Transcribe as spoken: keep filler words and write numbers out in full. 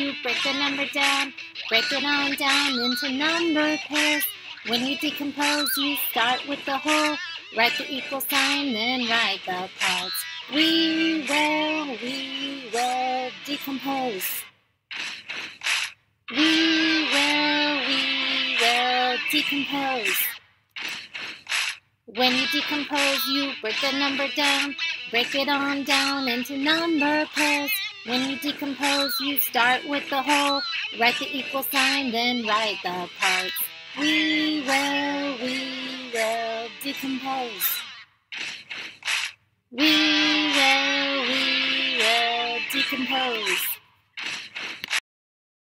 you break the number down, break it on down into number pairs. When you decompose, you start with the whole, write the equal sign, then write the parts. We will, we will decompose. We will, we will decompose. When you decompose, you break the number down, break it on down into number pairs. When you decompose, you start with the whole, write the equal sign, then write the parts. We will, we will decompose. We will, we will decompose.